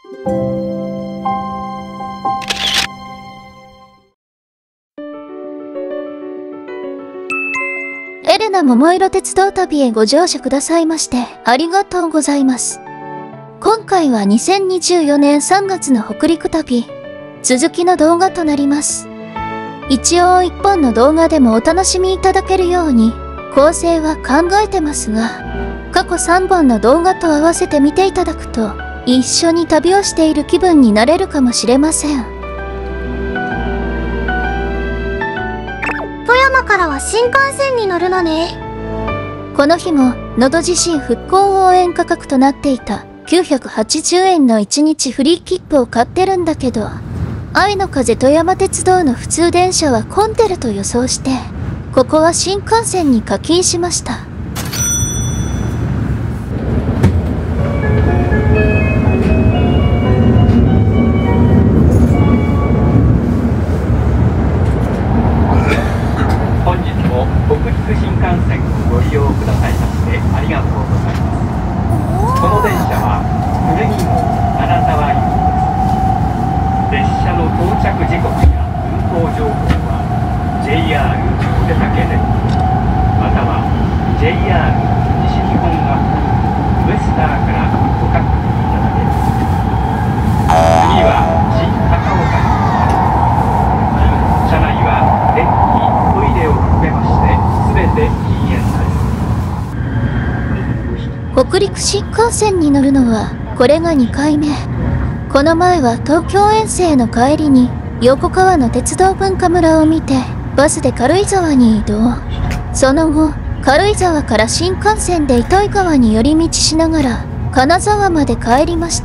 エレナ桃色鉄道旅へご乗車くださいましてありがとうございます。今回は2024年3月の北陸旅、続きの動画となります。一応一本の動画でもお楽しみいただけるように構成は考えてますが、過去3本の動画と合わせて見ていただくと一緒に旅をしている気分になれるかもしれません。 富山からは新幹線に乗るのね。 この日も能登地震復興応援価格となっていた980円の1日フリー切符を買ってるんだけど、愛の風富山鉄道の普通電車は混んでると予想して、ここは新幹線に課金しました。 本日も北陸新幹線をご利用くださいましてありがとうございます。この電車は古着号金沢行きです。列車の到着時刻や運行情報は JR お出かけ電または JR 西日本アプリウエスターからご確認いただけます。次は新高岡に停まり、車内は電気トイレを含めまして全て禁煙です。 北陸新幹線に乗るのはこれが2回目。この前は東京遠征の帰りに横川の鉄道文化村を見てバスで軽井沢に移動。その後軽井沢から新幹線で糸魚川に寄り道しながら金沢まで帰りました。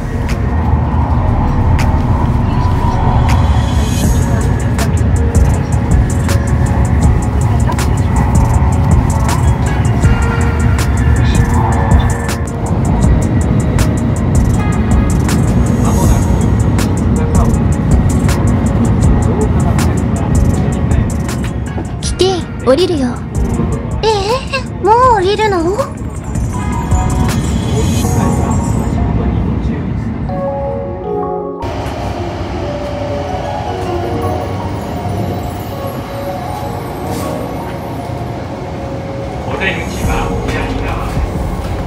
降りるよ。 もう降りるの？ お出口は左側です。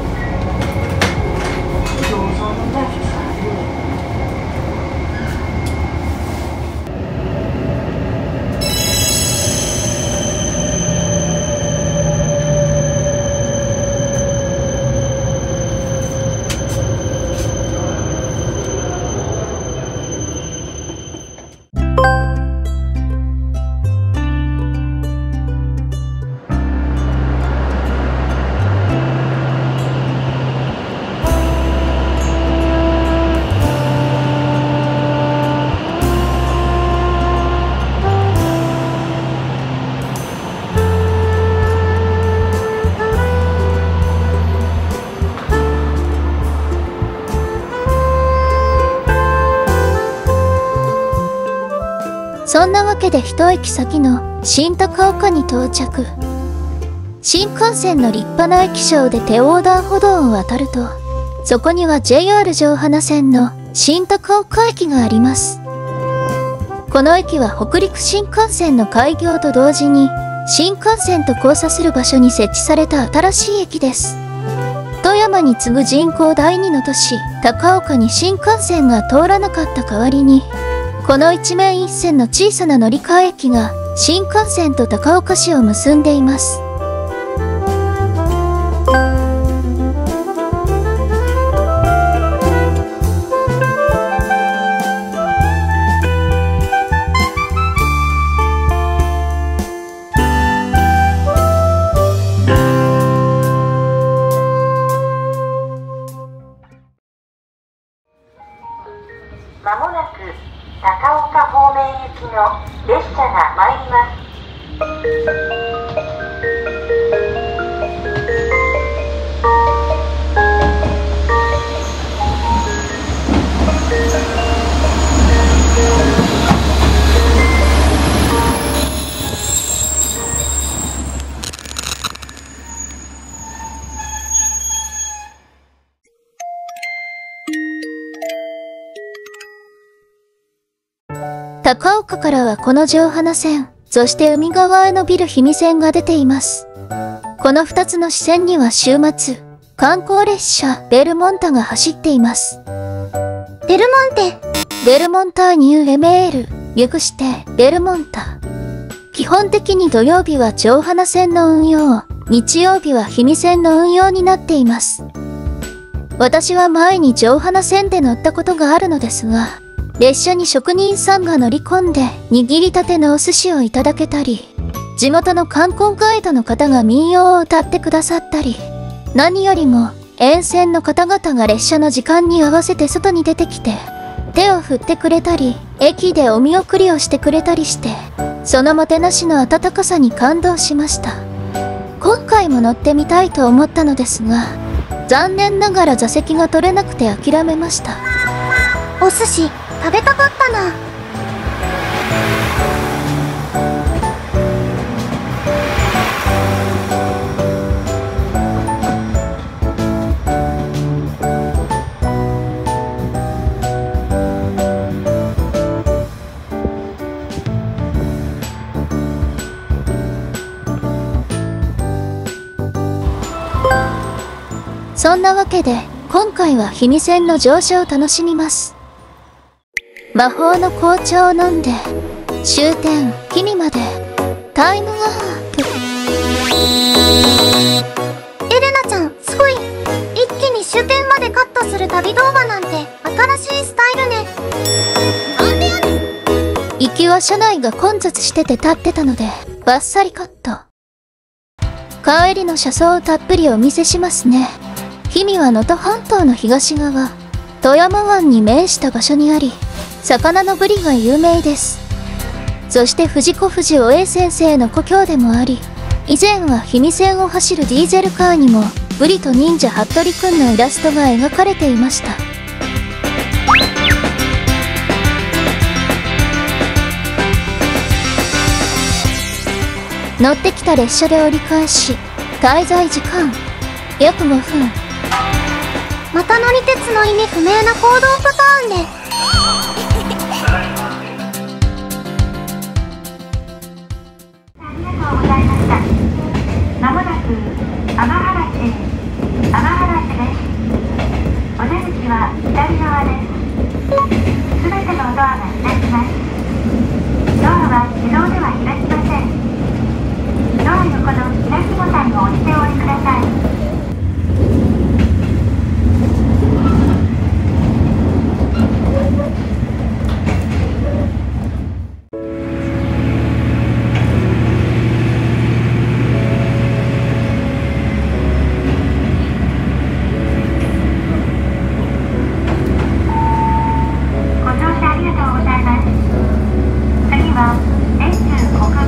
そんなわけで一駅先の新高岡に到着。新幹線の立派な駅舎で手横断歩道を渡ると、そこには JR 上花線の新高岡駅があります。この駅は北陸新幹線の開業と同時に新幹線と交差する場所に設置された新しい駅です。富山に次ぐ人口第2の都市高岡に新幹線が通らなかった代わりに、この一面一線の小さな乗り換え駅が新幹線と高岡市を結んでいます。 まもなく高岡方面行きの列車が参ります。 高岡からはこの城花線、そして海側へ伸びる氷見線が出ています。この2つの支線には週末、観光列車ベルモンタが走っています。 ベルモンテ。 ベルモンターニューエメール、略してベルモンタ。基本的に土曜日は城花線の運用、日曜日は氷見線の運用になっています。私は前に城花線で乗ったことがあるのですが、列車に職人さんが乗り込んで握りたてのお寿司をいただけたり、地元の観光ガイドの方が民謡を歌ってくださったり、何よりも沿線の方々が列車の時間に合わせて外に出てきて、手を振ってくれたり、駅でお見送りをしてくれたりして、そのもてなしの温かさに感動しました。今回も乗ってみたいと思ったのですが、残念ながら座席が取れなくて諦めました。 お寿司食べたかったな。 そんなわけで、今回は氷見線の乗車を楽しみます。魔法の紅茶を飲んで、終点、氷見まで、タイムワープ。 エレナちゃん、すごい。一気に終点までカットする旅動画なんて、新しいスタイルね。なんでやねん。 行きは車内が混雑してて立ってたので、バッサリカット。帰りの車窓をたっぷりお見せしますね。氷見は能登半島の東側、富山湾に面した場所にあり、魚のブリが有名です。そして藤子不二雄 A 先生の故郷でもあり、以前は氷見線を走るディーゼルカーにも、ブリと忍者ハットリくんのイラストが描かれていました。乗ってきた列車で折り返し、滞在時間、約5分。 また乗り鉄の意味不明な行動パターンで。 ありがとうございました。まもなく天原市です。お出口は左側です。すべてのドアが開きます。ドアは自動では開きません。ドア横の開きボタンを押してお降りくださ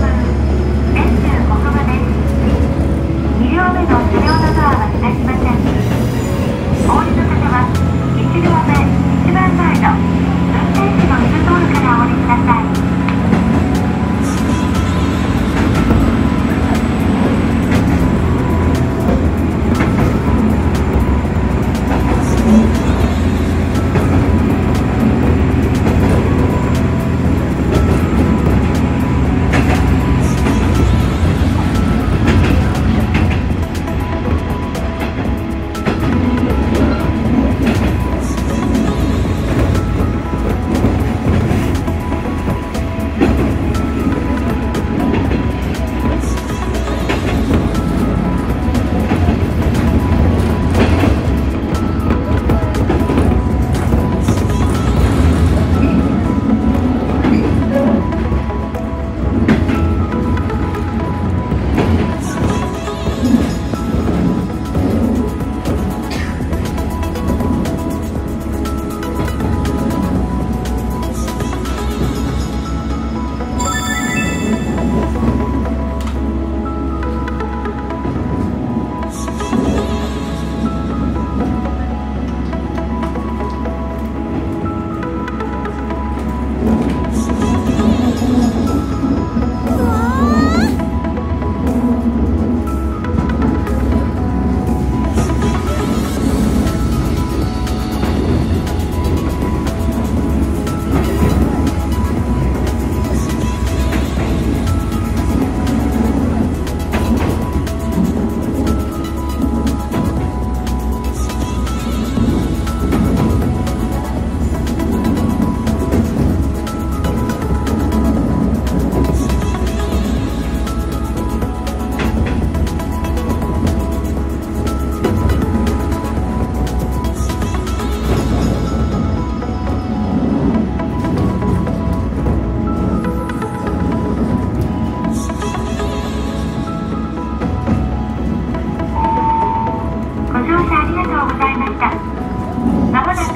い。2両目の車両のドアは開きません。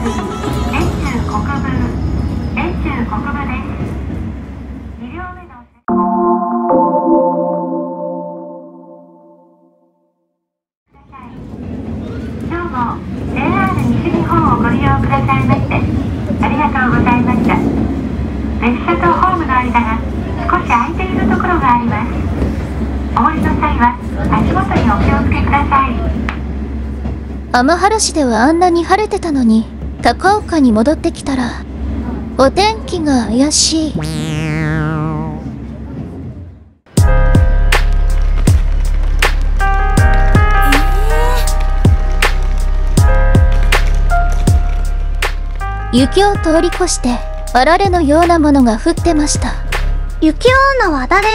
遠州国分です。2両目の今日も JR 西日本をご利用くださいましてありがとうございました。列車とホームの間が少し空いているところがあります。お降りの際は足元にお気をつけください。 天原市ではあんなに晴れてたのに、高岡に戻ってきたらお天気が怪しい。雪を通り越してあられのようなものが降ってました。 雪女は誰？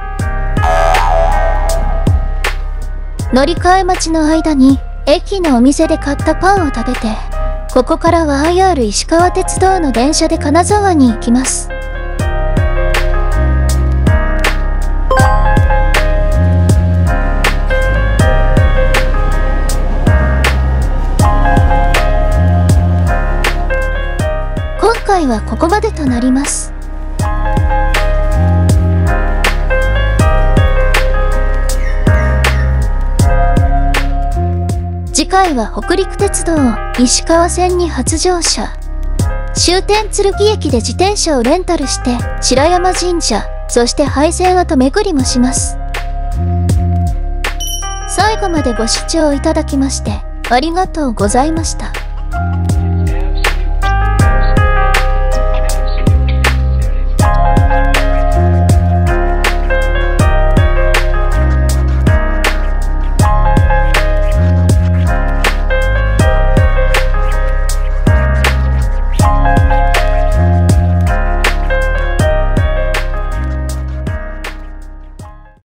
乗り換え待ちの間に駅のお店で買ったパンを食べて、ここからは IR 石川鉄道の電車で金沢に行きます。今回はここまでとなります。次回は北陸鉄道石川線に初乗車。終点鶴木駅で自転車をレンタルして白山神社、そして廃線跡巡りもします。最後までご視聴いただきましてありがとうございました。